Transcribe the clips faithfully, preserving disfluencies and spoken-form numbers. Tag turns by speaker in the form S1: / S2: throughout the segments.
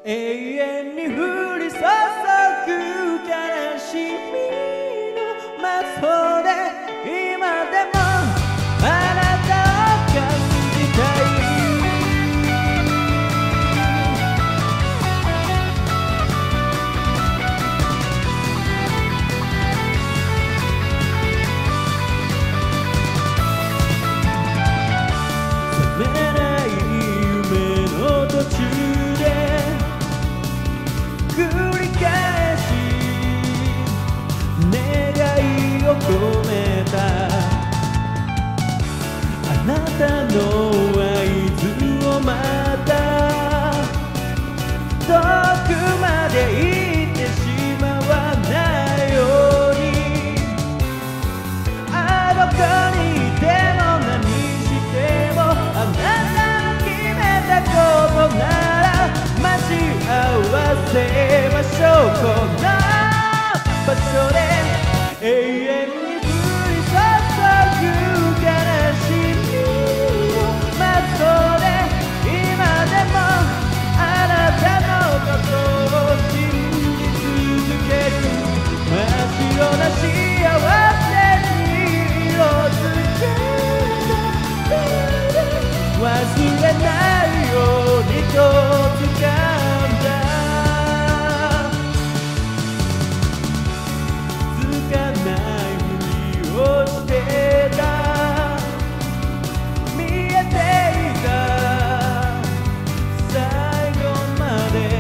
S1: 永遠に降り注ぐ悲しみのマストで今でもあなたを感じたい。覚めない夢の途中で繰り返し願いを込めたあなたの合図をまた遠くまで行ってしまわないようにあどこにいても何してもあなたの決めたことなら待ち合わせましょうこの場所で永遠に降り注ぐ悲しみをマストで今でもあなたのことを信じ続ける真っ白な幸せに色づけた忘れないようにと掴んだつかないふりをしてた見えていた最後まで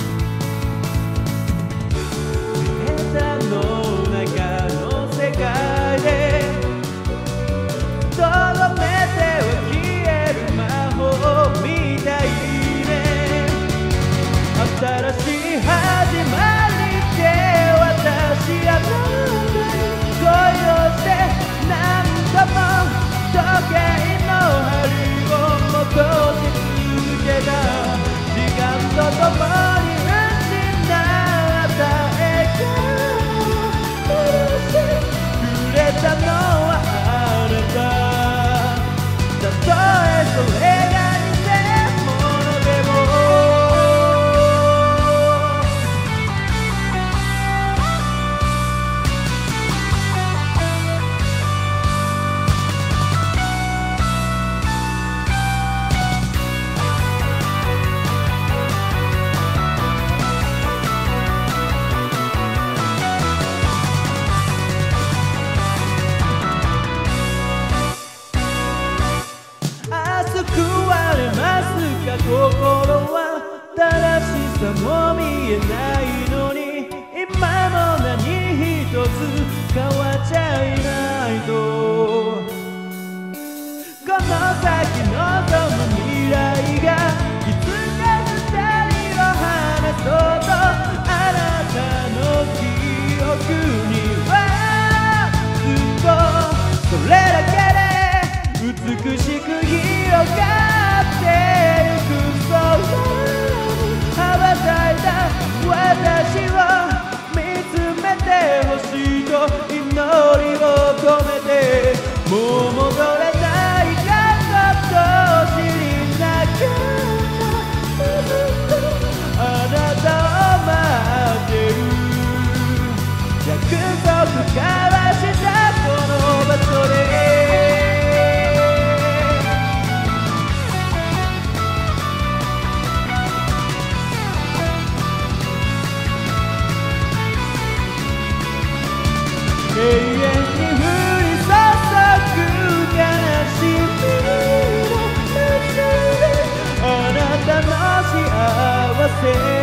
S1: データの中の世界でとどめては消える魔法みたいね新しい始まりで私あなたに恋をして何度も時計の針を戻し続けた時間とともに失った笑顔を許してくれたのはあなたたとえそれが偽物でも心は正しさも見えないのに今も何一つ変わっちゃいないとこの先望む未来がいつか二人を離そうとあなたの記憶にはずっとそれだけで美しく広がってゆく空に羽ばたいた私を見つめてほしいと祈りを込めてもう戻れない過去と知りながらずっとあなたを待ってる約束交わしたこの場所で永遠に降り注ぐ悲しみの中であなたの幸せ